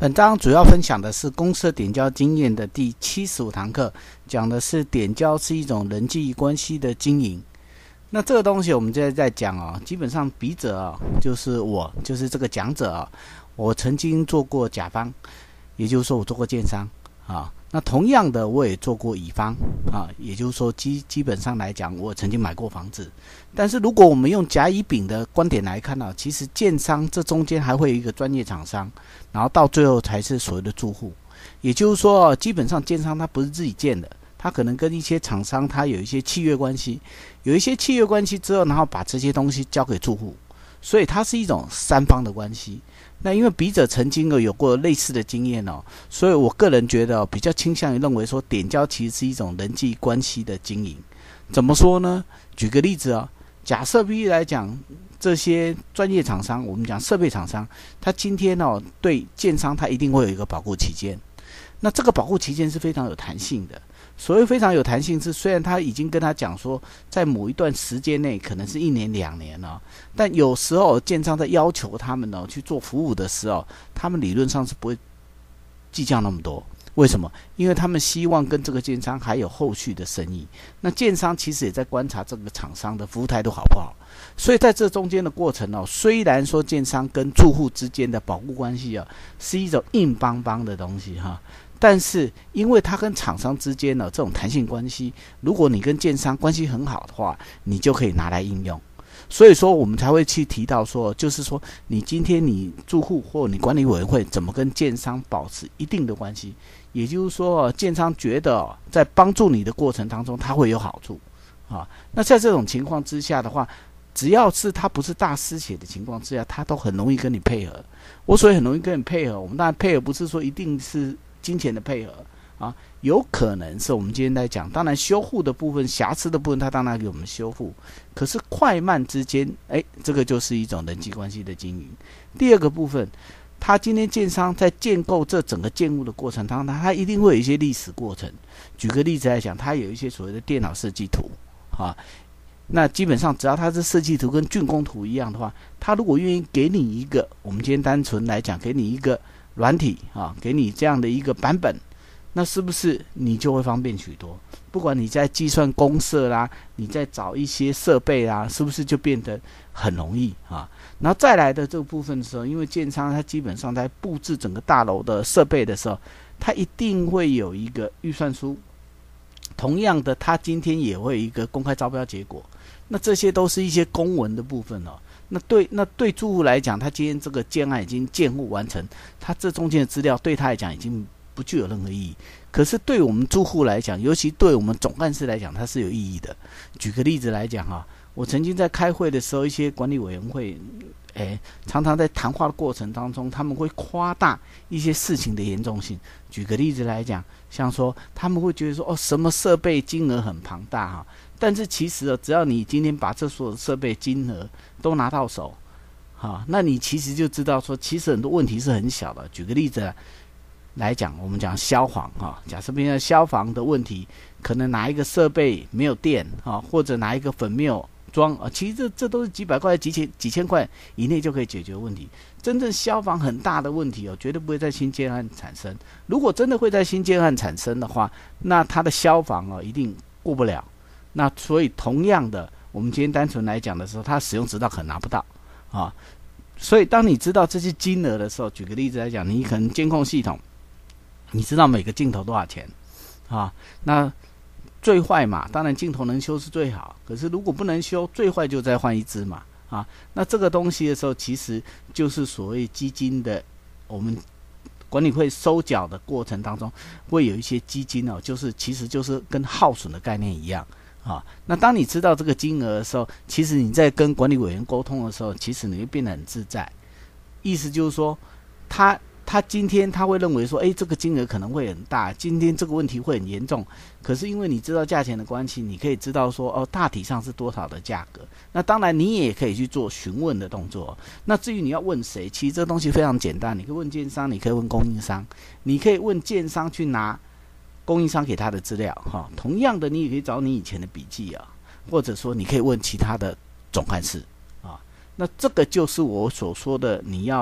本章主要分享的是公司点交经验的第75堂课，讲的是点交是一种人际关系的经营。那这个东西我们现在在讲基本上笔者就是我，就是这个讲者我曾经做过甲方，也就是说我做过建商那同样的我也做过乙方也就是说基本上来讲我曾经买过房子。但是如果我们用甲乙丙的观点来看其实建商这中间还会有一个专业厂商，然后到最后才是所谓的住户。也就是说基本上建商它不是自己建的，它可能跟一些厂商它有一些契约关系，有一些契约关系之后，然后把这些东西交给住户，所以它是一种三方的关系。那因为笔者曾经有过类似的经验所以我个人觉得比较倾向于认为说点交其实是一种人际关系的经营。怎么说呢？举个例子假设比喻来讲，这些专业厂商，我们讲设备厂商，他今天对建商他一定会有一个保固期间。那这个保护期间是非常有弹性的。所谓非常有弹性是，虽然他已经跟他讲说，在某一段时间内可能是1年2年但有时候建商在要求他们去做服务的时候，他们理论上是不会计较那么多。为什么？因为他们希望跟这个建商还有后续的生意。那建商其实也在观察这个厂商的服务态度好不好。所以在这中间的过程虽然说建商跟住户之间的保护关系是一种硬邦邦的东西但是因为它跟厂商之间这种弹性关系，如果你跟建商关系很好的话，你就可以拿来应用。所以说我们才会去提到说，就是说你今天你住户或你管理委员会怎么跟建商保持一定的关系。也就是说建商觉得在帮助你的过程当中它会有好处那在这种情况之下的话，只要是他不是大失血的情况之下，他都很容易跟你配合。我所以很容易跟你配合，我们当然配合不是说一定是金钱的配合有可能是我们今天在讲，当然修护的部分、瑕疵的部分，它当然给我们修复。可是快慢之间，这个就是一种人际关系的经营。第二个部分，他今天建商在建构这整个建物的过程当中，他一定会有一些历史过程。举个例子来讲，他有一些所谓的电脑设计图那基本上只要他是设计图跟竣工图一样的话，他如果愿意给你一个，我们今天单纯来讲，给你一个软体给你这样的一个版本，那是不是你就会方便许多？不管你在计算公设啦，你在找一些设备啦，是不是就变得很容易然后再来的这个部分的时候，因为建商他基本上在布置整个大楼的设备的时候，他一定会有一个预算书。同样的，他今天也会有一个公开招标结果。那这些都是一些公文的部分那对住户来讲，他今天这个建案已经建户完成，他这中间的资料对他来讲已经不具有任何意义。可是对我们住户来讲，尤其对我们总干事来讲，它是有意义的。举个例子来讲我曾经在开会的时候，一些管理委员会常常在谈话的过程当中，他们会夸大一些事情的严重性。举个例子来讲，像说他们会觉得说什么设备金额很庞大但是其实只要你今天把这所有的设备金额都拿到手那你其实就知道说，其实很多问题是很小的。举个例子来讲，我们讲消防假设变成消防的问题，可能哪一个设备没有电或者哪一个粉没有装其实这都是几百块、几千块以内就可以解决问题。真正消防很大的问题绝对不会在新建案产生。如果真的会在新建案产生的话，那它的消防一定过不了。那所以同样的，我们今天单纯来讲的时候，它使用执照可能拿不到所以当你知道这些金额的时候，举个例子来讲，你可能监控系统，你知道每个镜头多少钱那最坏嘛，当然镜头能修是最好，可是如果不能修，最坏就再换一支嘛那这个东西的时候，其实就是所谓基金的，我们管理会收缴的过程当中，会有一些基金其实就是跟耗损的概念一样那当你知道这个金额的时候，其实你在跟管理委员沟通的时候，其实你会变得很自在。意思就是说，他今天他会认为说，这个金额可能会很大，今天这个问题会很严重。可是因为你知道价钱的关系，你可以知道说，大体上是多少的价格。那当然你也可以去做询问的动作。那至于你要问谁，其实这东西非常简单，你可以问建商，你可以问供应商，你可以问建商去拿供应商给他的资料同样的，你也可以找你以前的笔记或者说你可以问其他的总干事那这个就是我所说的，你要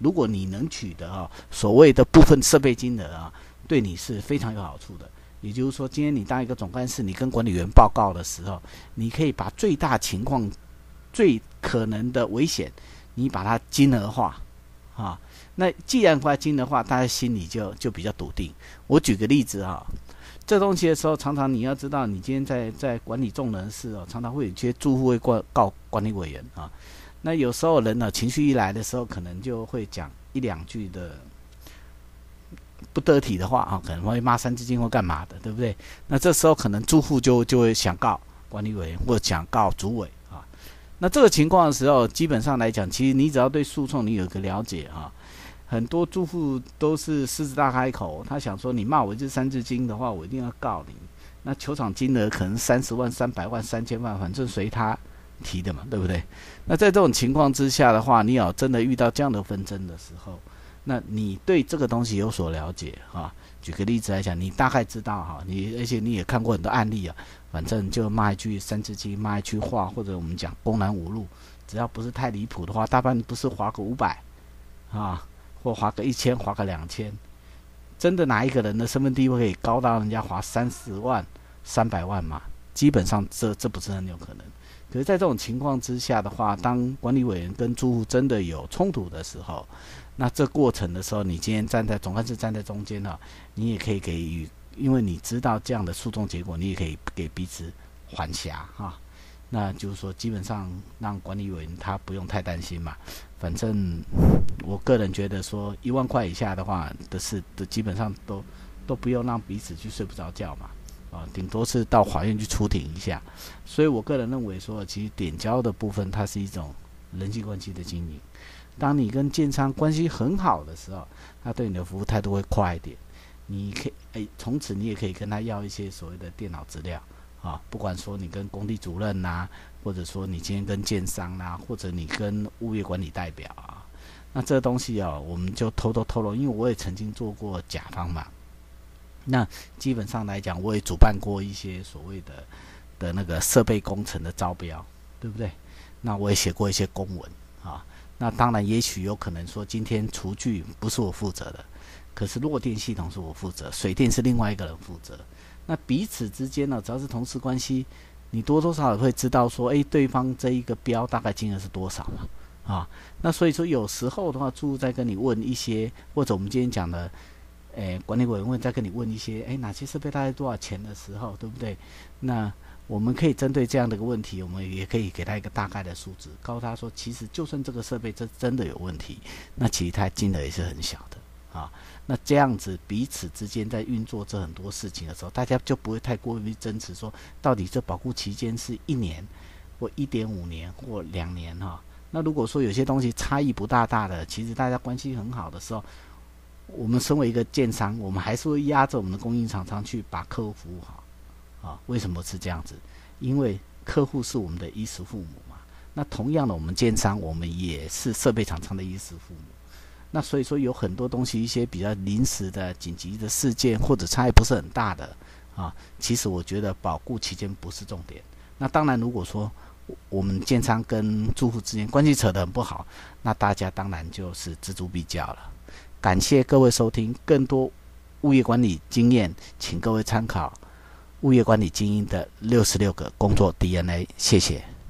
如果你能取得所谓的部分设备金额对你是非常有好处的。也就是说，今天你当一个总干事，你跟管理员报告的时候，你可以把最大情况、最可能的危险，你把它金额化那既然把它金额化，大家心里就比较笃定。我举个例子这东西的时候，常常你要知道，你今天在管理众人事常常会有些住户会告管理委员那有时候人情绪一来的时候，可能就会讲一两句的不得体的话可能会骂三字经或干嘛的，对不对？那这时候可能住户就会想告管理委员或想告主委那这个情况的时候，基本上来讲，其实你只要对诉讼你有个了解很多住户都是狮子大开口，他想说你骂我这三字经的话，我一定要告你。那求偿金额可能30万、300万、3000万，反正随他提的嘛，对不对？那在这种情况之下的话，你要真的遇到这样的纷争的时候，那你对这个东西有所了解举个例子来讲，你大概知道而且你也看过很多案例反正就骂一句三字经，骂一句话，或者我们讲公然侮辱，只要不是太离谱的话，大半不是划个500或划个1000，划个2000，真的哪一个人的身份地位可以高到人家划30万、300万嘛？基本上这不是很有可能。可是在这种情况之下的话，当管理委员跟住户真的有冲突的时候，那这过程的时候，你今天总干事站在中间你也可以给予，因为你知道这样的诉讼结果，你也可以给彼此缓颊那就是说，基本上让管理委员他不用太担心嘛。反正我个人觉得说，1万块以下的话的基本上都不用让彼此去睡不着觉嘛。顶多是到法院去出庭一下。所以我个人认为说，其实点交的部分它是一种人际关系的经营。当你跟建商关系很好的时候，他对你的服务态度会快一点。你可以从此你也可以跟他要一些所谓的电脑资料不管说你跟工地主任或者说你今天跟建商或者你跟物业管理代表那这个东西我们就偷偷，因为我也曾经做过甲方嘛。那基本上来讲，我也主办过一些所谓的那个设备工程的招标，对不对？那我也写过一些公文那当然也许有可能说，今天厨具不是我负责的，可是弱电系统是我负责，水电是另外一个人负责。那彼此之间只要是同事关系，你多多少少会知道说，对方这一个标大概金额是多少嘛那所以说有时候的话，住户在跟你问一些，或者我们今天讲的管理委员会在跟你问一些哪些设备大概多少钱的时候，对不对？那我们可以针对这样的一个问题，我们也可以给他一个大概的数字，告诉他说，其实就算这个设备真的有问题，那其实它金额也是很小的那这样子彼此之间在运作这很多事情的时候，大家就不会太过于争执说，到底这保固期间是1年或1.5年或2年那如果说有些东西差异不大的，其实大家关系很好的时候，我们身为一个建商，我们还是会压着我们的供应厂商去把客户服务好为什么是这样子？因为客户是我们的衣食父母嘛。那同样的，我们建商我们也是设备厂商的衣食父母。那所以说有很多东西，一些比较临时的紧急的事件，或者差异不是很大的其实我觉得保固期间不是重点。那当然，如果说我们建商跟住户之间关系扯得很不好，那大家当然就是锱铢必较了。感谢各位收听，更多物业管理经验，请各位参考物业管理精英的66个工作 DNA， 谢谢。